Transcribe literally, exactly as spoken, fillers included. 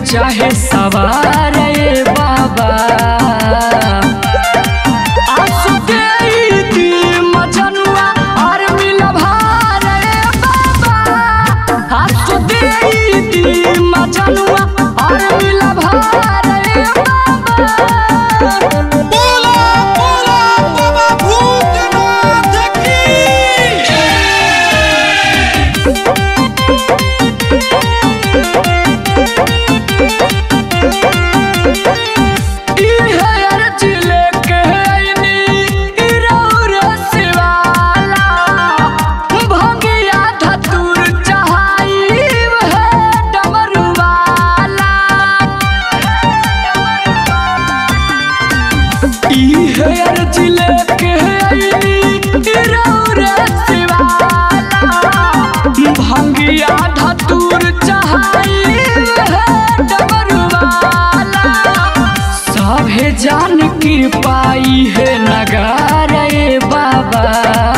चाहे सवार रे बाबा आंसू दे दी मजनुआ और मिला भार रे बाबा आंसू दे दी मजनुआ और मिला भार रे बाबा। भंगिया धतूर चहाई डमरुवाला सभे जान कृपाई है नगारे बाबा।